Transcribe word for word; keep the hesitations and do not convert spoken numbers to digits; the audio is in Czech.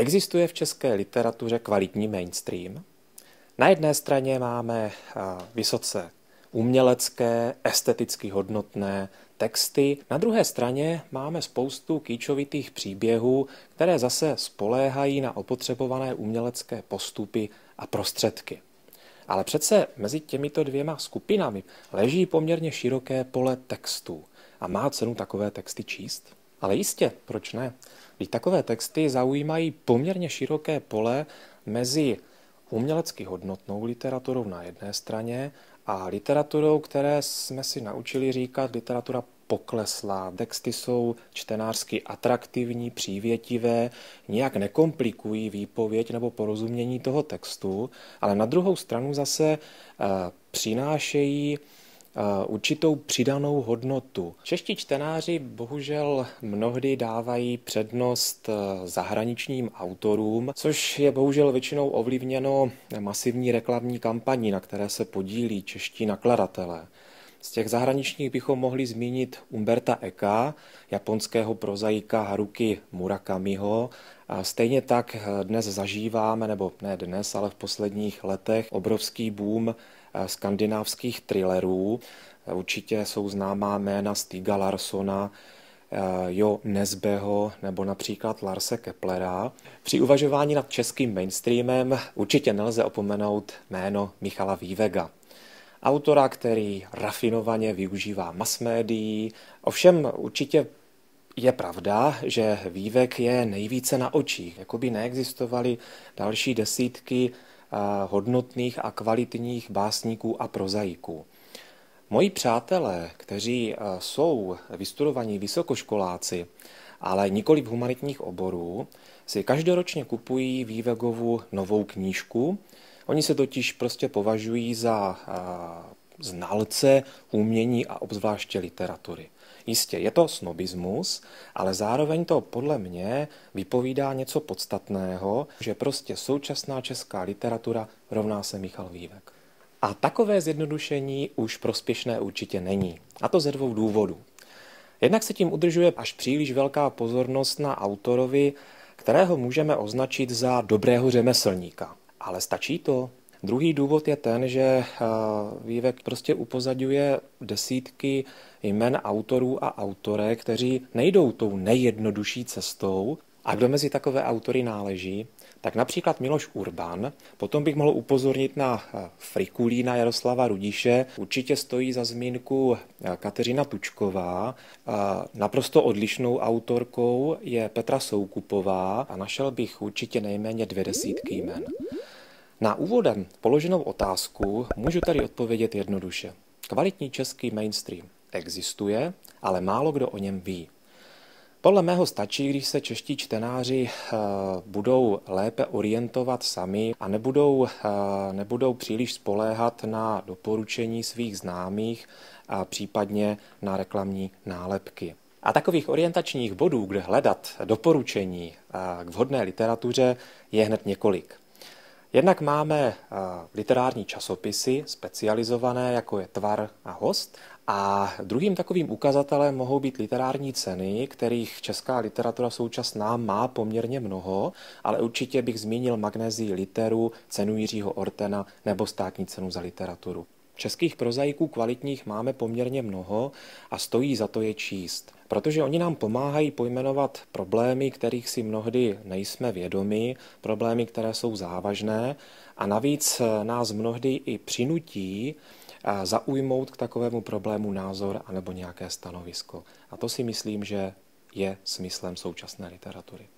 Existuje v české literatuře kvalitní mainstream. Na jedné straně máme vysoce umělecké, esteticky hodnotné texty. Na druhé straně máme spoustu kýčovitých příběhů, které zase spoléhají na opotřebované umělecké postupy a prostředky. Ale přece mezi těmito dvěma skupinami leží poměrně široké pole textů a má cenu takové texty číst. Ale jistě, proč ne? Vždyť takové texty zaujímají poměrně široké pole mezi umělecky hodnotnou literaturou na jedné straně a literaturou, které jsme si naučili říkat literatura pokleslá. Texty jsou čtenářsky atraktivní, přívětivé, nijak nekomplikují výpověď nebo porozumění toho textu, ale na druhou stranu zase e, přinášejí určitou přidanou hodnotu. Čeští čtenáři bohužel mnohdy dávají přednost zahraničním autorům, což je bohužel většinou ovlivněno masivní reklamní kampaní, na které se podílí čeští nakladatelé. Z těch zahraničních bychom mohli zmínit Umberta Eka, japonského prozaika Haruki Murakamiho. A stejně tak dnes zažíváme, nebo ne dnes, ale v posledních letech, obrovský boom skandinávských thrillerů. Určitě jsou známá jména Stiga Larssona, Jo Nesbeho nebo například Larse Keplera. Při uvažování nad českým mainstreamem určitě nelze opomenout jméno Michala Vývega. Autora, který rafinovaně využívá masmédií. Ovšem určitě je pravda, že Vývek je nejvíce na očích. Jakoby neexistovaly další desítky hodnotných a kvalitních básníků a prozaiků. Moji přátelé, kteří jsou vystudovaní vysokoškoláci, ale nikoli v humanitních oborů, si každoročně kupují Vývegovu novou knížku. Oni se totiž prostě považují za znalce umění a obzvláště literatury. Jistě, je to snobismus, ale zároveň to podle mě vypovídá něco podstatného, že prostě současná česká literatura rovná se Michal Vývek. A takové zjednodušení už prospěšné určitě není. A to ze dvou důvodů. Jednak se tím udržuje až příliš velká pozornost na autorovi, kterého můžeme označit za dobrého řemeslníka. Ale stačí to? Druhý důvod je ten, že Vývek prostě upozadňuje desítky jmen autorů a autorek, kteří nejdou tou nejjednodušší cestou. A kdo mezi takové autory náleží? Tak například Miloš Urban, potom bych mohl upozornit na Frikulína Jaroslava Rudiše, určitě stojí za zmínku Kateřina Tučková, naprosto odlišnou autorkou je Petra Soukupová a našel bych určitě nejméně dvě desítky jmen. Na úvodem položenou otázku můžu tady odpovědět jednoduše. Kvalitní český mainstream existuje, ale málo kdo o něm ví. Podle mého stačí, když se čeští čtenáři budou lépe orientovat sami a nebudou, nebudou příliš spoléhat na doporučení svých známých a případně na reklamní nálepky. A takových orientačních bodů, kde hledat doporučení k vhodné literatuře, je hned několik. Jednak máme literární časopisy specializované, jako je Tvar a Host. A druhým takovým ukazatelem mohou být literární ceny, kterých česká literatura současná má poměrně mnoho, ale určitě bych zmínil Magnézii literu, cenu Jiřího Ortena nebo státní cenu za literaturu. Českých prozaiků kvalitních máme poměrně mnoho a stojí za to je číst, protože oni nám pomáhají pojmenovat problémy, kterých si mnohdy nejsme vědomi, problémy, které jsou závažné a navíc nás mnohdy i přinutí zaujmout k takovému problému názor anebo nějaké stanovisko. A to si myslím, že je smyslem současné literatury.